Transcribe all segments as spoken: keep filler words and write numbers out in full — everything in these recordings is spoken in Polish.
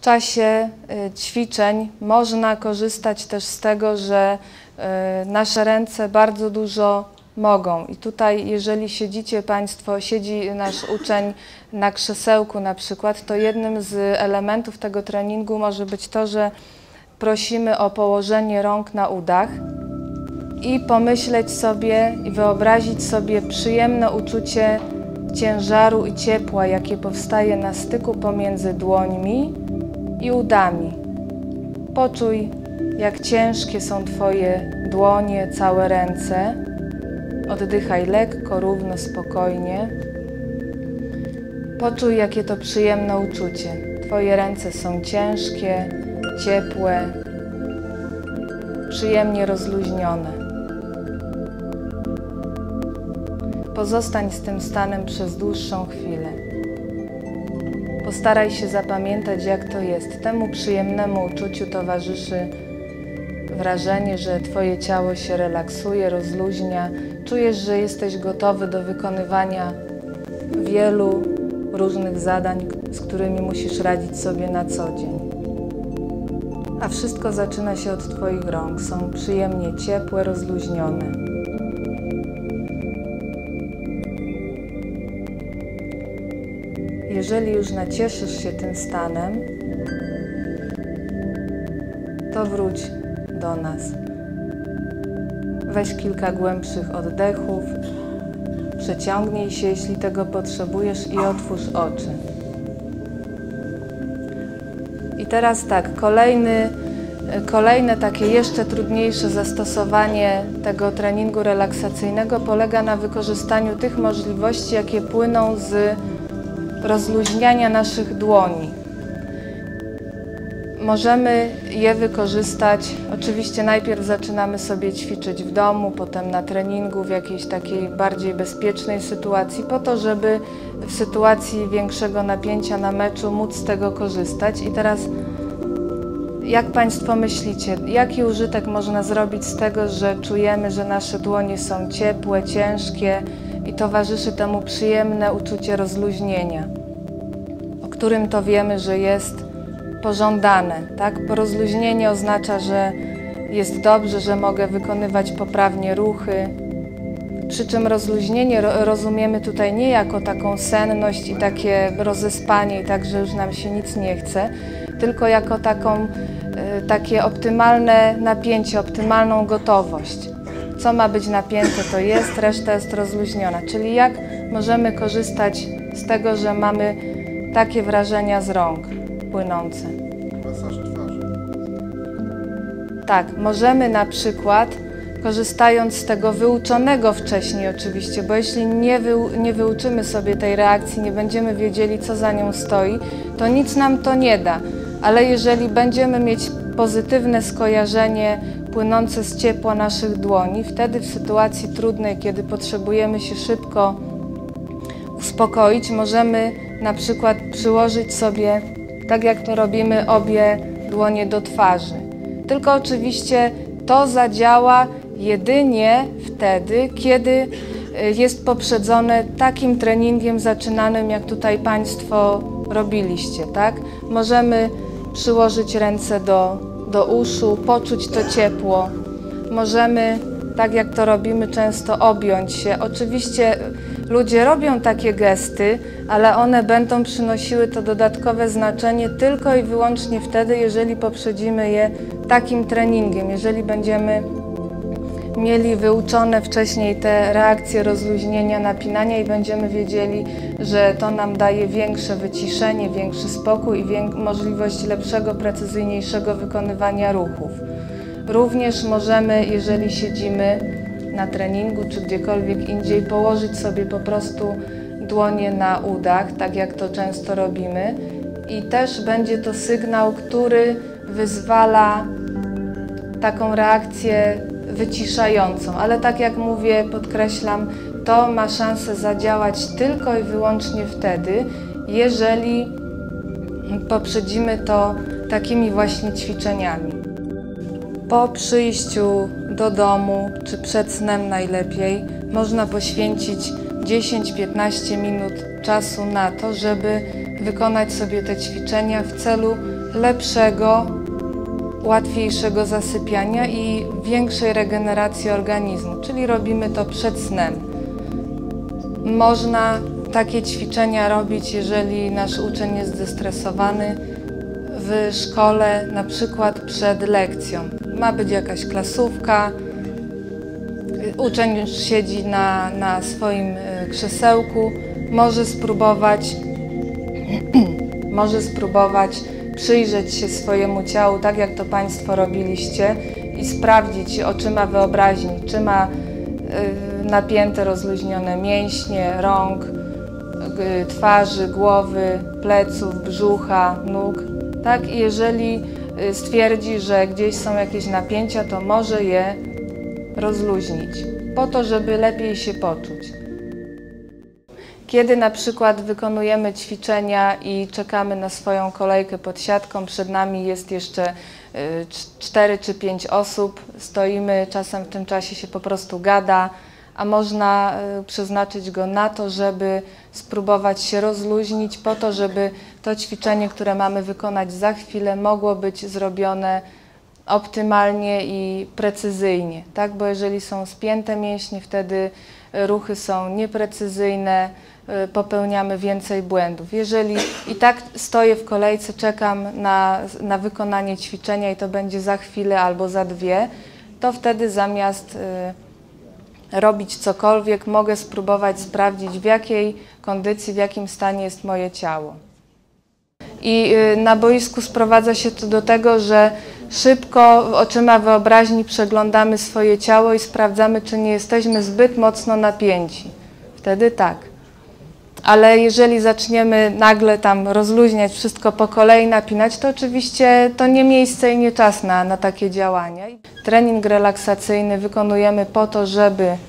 czasie ćwiczeń można korzystać też z tego, że nasze ręce bardzo dużo mogą. I tutaj, jeżeli siedzicie Państwo, siedzi nasz uczeń na krzesełku na przykład, to jednym z elementów tego treningu może być to, że prosimy o położenie rąk na udach i pomyśleć sobie i wyobrazić sobie przyjemne uczucie ciężaru i ciepła, jakie powstaje na styku pomiędzy dłońmi i udami. Poczuj, jak ciężkie są Twoje dłonie, całe ręce. Oddychaj lekko, równo, spokojnie. Poczuj, jakie to przyjemne uczucie. Twoje ręce są ciężkie, ciepłe, przyjemnie rozluźnione. Pozostań z tym stanem przez dłuższą chwilę. Postaraj się zapamiętać, jak to jest. Temu przyjemnemu uczuciu towarzyszy wrażenie, że Twoje ciało się relaksuje, rozluźnia. Czujesz, że jesteś gotowy do wykonywania wielu różnych zadań, z którymi musisz radzić sobie na co dzień. A wszystko zaczyna się od Twoich rąk. Są przyjemnie ciepłe, rozluźnione. Jeżeli już nacieszysz się tym stanem, to wróć do nas. Weź kilka głębszych oddechów, przeciągnij się, jeśli tego potrzebujesz, i otwórz oczy. I teraz tak, kolejny, kolejne takie jeszcze trudniejsze zastosowanie tego treningu relaksacyjnego polega na wykorzystaniu tych możliwości, jakie płyną z rozluźniania naszych dłoni. Możemy je wykorzystać, oczywiście najpierw zaczynamy sobie ćwiczyć w domu, potem na treningu w jakiejś takiej bardziej bezpiecznej sytuacji, po to, żeby w sytuacji większego napięcia na meczu móc z tego korzystać. I teraz, jak Państwo myślicie, jaki użytek można zrobić z tego, że czujemy, że nasze dłonie są ciepłe, ciężkie i towarzyszy temu przyjemne uczucie rozluźnienia, o którym to wiemy, że jest pożądane, tak? Bo rozluźnienie oznacza, że jest dobrze, że mogę wykonywać poprawnie ruchy. Przy czym rozluźnienie rozumiemy tutaj nie jako taką senność i takie rozespanie, i tak, że już nam się nic nie chce, tylko jako taką, takie optymalne napięcie, optymalną gotowość. Co ma być napięte, to jest, reszta jest rozluźniona. Czyli jak możemy korzystać z tego, że mamy takie wrażenia z rąk płynące. Masaż twarzy. Tak, możemy na przykład, korzystając z tego wyuczonego wcześniej oczywiście, bo jeśli nie, wy, nie wyuczymy sobie tej reakcji, nie będziemy wiedzieli, co za nią stoi, to nic nam to nie da. Ale jeżeli będziemy mieć pozytywne skojarzenie płynące z ciepła naszych dłoni, wtedy w sytuacji trudnej, kiedy potrzebujemy się szybko uspokoić, możemy na przykład przyłożyć sobie, tak jak to robimy, obie dłonie do twarzy. Tylko oczywiście to zadziała jedynie wtedy, kiedy jest poprzedzone takim treningiem zaczynanym, jak tutaj Państwo robiliście, tak? Możemy przyłożyć ręce do, do uszu, poczuć to ciepło. Możemy, tak jak to robimy, często objąć się. Oczywiście ludzie robią takie gesty, ale one będą przynosiły to dodatkowe znaczenie tylko i wyłącznie wtedy, jeżeli poprzedzimy je takim treningiem, jeżeli będziemy mieli wyuczone wcześniej te reakcje rozluźnienia, napinania i będziemy wiedzieli, że to nam daje większe wyciszenie, większy spokój i możliwość lepszego, precyzyjniejszego wykonywania ruchów. Również możemy, jeżeli siedzimy na treningu czy gdziekolwiek indziej, położyć sobie po prostu dłonie na udach, tak jak to często robimy, i też będzie to sygnał, który wyzwala taką reakcję wyciszającą, ale tak jak mówię, podkreślam, to ma szansę zadziałać tylko i wyłącznie wtedy, jeżeli poprzedzimy to takimi właśnie ćwiczeniami. Po przyjściu do domu, czy przed snem najlepiej, można poświęcić dziesięć do piętnastu minut czasu na to, żeby wykonać sobie te ćwiczenia w celu lepszego, łatwiejszego zasypiania i większej regeneracji organizmu, czyli robimy to przed snem. Można takie ćwiczenia robić, jeżeli nasz uczeń jest zestresowany w szkole, na przykład przed lekcją. Ma być jakaś klasówka, uczeń już siedzi na, na swoim krzesełku, może spróbować, może spróbować przyjrzeć się swojemu ciału, tak jak to Państwo robiliście, i sprawdzić oczyma wyobraźni, czy ma napięte, rozluźnione mięśnie rąk, twarzy, głowy, pleców, brzucha, nóg. Tak? I jeżeli stwierdzi, że gdzieś są jakieś napięcia, to może je rozluźnić, po to, żeby lepiej się poczuć. Kiedy na przykład wykonujemy ćwiczenia i czekamy na swoją kolejkę pod siatką, przed nami jest jeszcze cztery czy pięć osób, stoimy, czasem w tym czasie się po prostu gada, a można przeznaczyć go na to, żeby spróbować się rozluźnić, po to, żeby to ćwiczenie, które mamy wykonać za chwilę, mogło być zrobione optymalnie i precyzyjnie, tak? Bo jeżeli są spięte mięśnie, wtedy ruchy są nieprecyzyjne, popełniamy więcej błędów. Jeżeli i tak stoję w kolejce, czekam na, na wykonanie ćwiczenia i to będzie za chwilę albo za dwie, to wtedy zamiast y, robić cokolwiek, mogę spróbować sprawdzić, w jakiej kondycji, w jakim stanie jest moje ciało. I y, na boisku sprowadza się to do tego, że szybko oczyma wyobraźni przeglądamy swoje ciało i sprawdzamy, czy nie jesteśmy zbyt mocno napięci. Wtedy tak. Ale jeżeli zaczniemy nagle tam rozluźniać wszystko po kolei, napinać, to oczywiście to nie miejsce i nie czas na, na takie działania. Trening relaksacyjny wykonujemy po to, żeby y,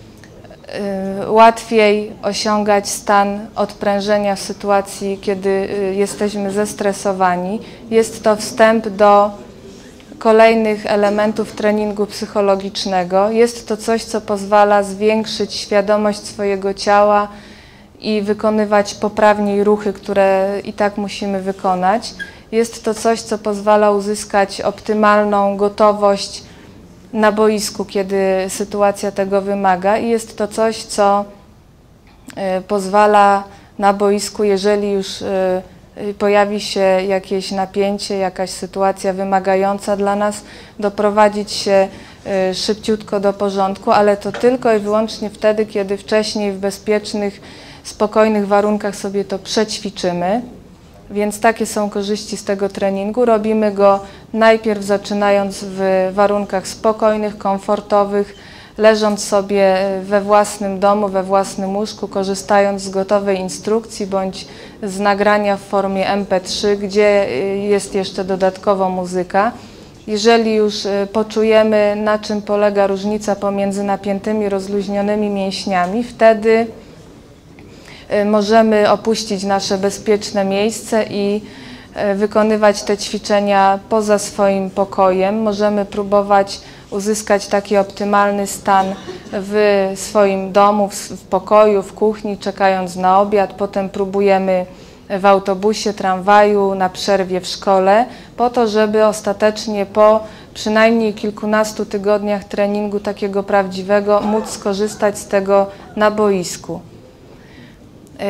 łatwiej osiągać stan odprężenia w sytuacji, kiedy y, jesteśmy zestresowani. Jest to wstęp do kolejnych elementów treningu psychologicznego. Jest to coś, co pozwala zwiększyć świadomość swojego ciała i wykonywać poprawniej ruchy, które i tak musimy wykonać. Jest to coś, co pozwala uzyskać optymalną gotowość na boisku, kiedy sytuacja tego wymaga, i jest to coś, co pozwala na boisku, jeżeli już pojawi się jakieś napięcie, jakaś sytuacja wymagająca dla nas, doprowadzić się szybciutko do porządku, ale to tylko i wyłącznie wtedy, kiedy wcześniej w bezpiecznych, spokojnych warunkach sobie to przećwiczymy. Więc takie są korzyści z tego treningu. Robimy go najpierw zaczynając w warunkach spokojnych, komfortowych, leżąc sobie we własnym domu, we własnym łóżku, korzystając z gotowej instrukcji bądź z nagrania w formie M P trzy, gdzie jest jeszcze dodatkowo muzyka. Jeżeli już poczujemy, na czym polega różnica pomiędzy napiętymi, rozluźnionymi mięśniami, wtedy możemy opuścić nasze bezpieczne miejsce i wykonywać te ćwiczenia poza swoim pokojem. Możemy próbować uzyskać taki optymalny stan w swoim domu, w pokoju, w kuchni, czekając na obiad. Potem próbujemy w autobusie, tramwaju, na przerwie w szkole, po to, żeby ostatecznie po przynajmniej kilkunastu tygodniach treningu takiego prawdziwego móc skorzystać z tego na boisku.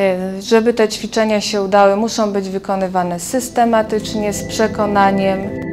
Żeby te ćwiczenia się udały, muszą być wykonywane systematycznie, z przekonaniem.